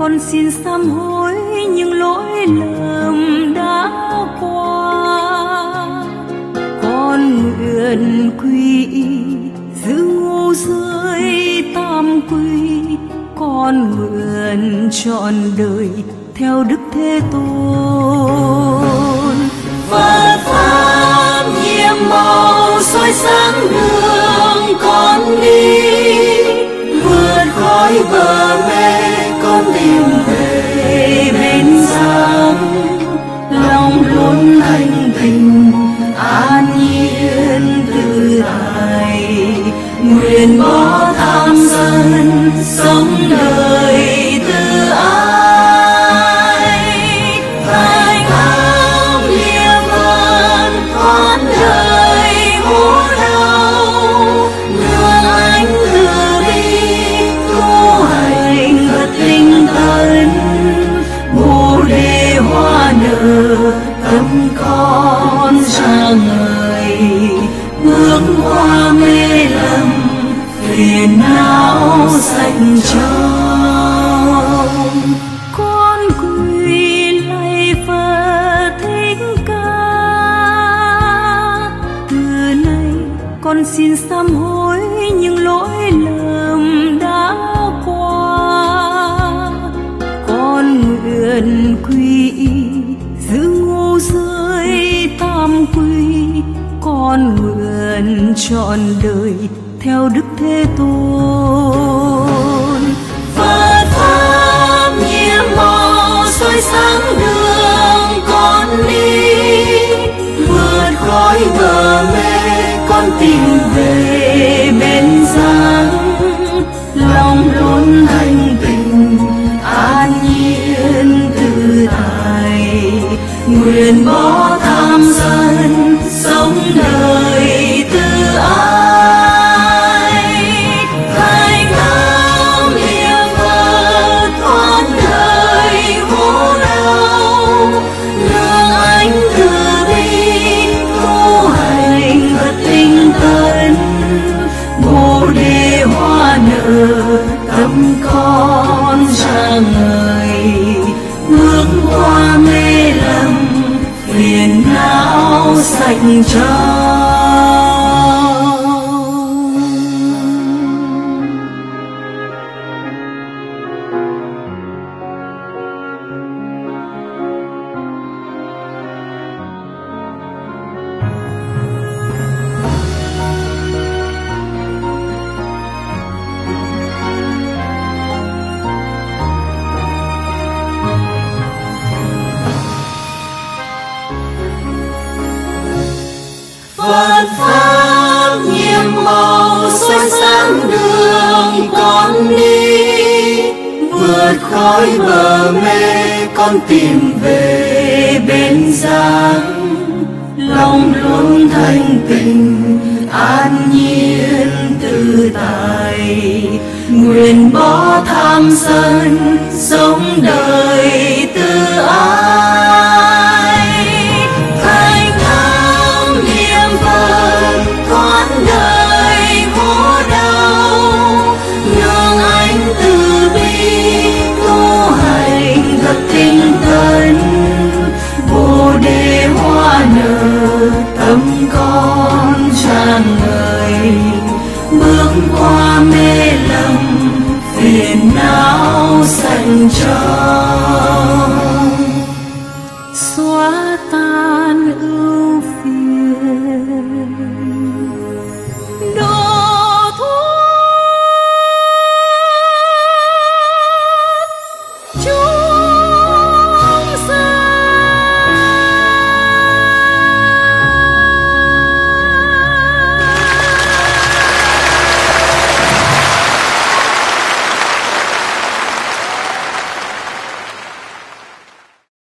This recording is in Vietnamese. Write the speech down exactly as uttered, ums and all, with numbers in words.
con xin sám hối những lỗi lầm đã qua. Con nguyện quy y giữ ngũ giới tam quy, con nguyện trọn đời theo Đức Thế Tôn. Phật pháp nhiệm màu soi sáng đường con đi, vượt khỏi bờ mê con tìm về bên sáng. Lòng luôn thanh bình an nhiên tự tại, nguyện bỏ tham sân sống đời tự ái. Thành âm lìa vân thoát đời khổ đau, nương ánh từ bi tu hành thật tinh tấn. Bồ đề hoa nở tâm con ra ngời, bước qua mê lầm phiền não sạch trong. Con quỳ lạy Phật Thích Ca, từ nay con xin sám hối những lỗi lầm đã qua. Con nguyện quy y giữ ngũ giới tam quy, con nguyện trọn đời theo Đức Thế Tôn. Phật pháp nhiệm màu soi sáng đường con đi, vượt khỏi bờ mê con tìm về bên sáng. Lòng luôn thanh bình an nhiên tự tại, nguyện bỏ tham sân sống đời tự ái. Thành âm lìa Phật thoát đời khổ đau, nương ánh từ bi tu hành thật tinh tấn. Bồ đề hoa nở tâm con ra ngời, bước qua mê lầm phiền não sạch trong. Phật pháp nhiệm màu soi sáng đường con đi, vượt khỏi bờ mê con tìm về bên sáng. Lòng luôn thanh bình an nhiên tự tại, nguyện bỏ tham sân sống đời tự ái. Thành âm niệm Phật thoát đời khổ đau, nương ánh từ bi tu hành thật tinh tấn. Bồ đề hoa nở tâm con tràn ngời, bước qua mê lầm phiền não sạch trong.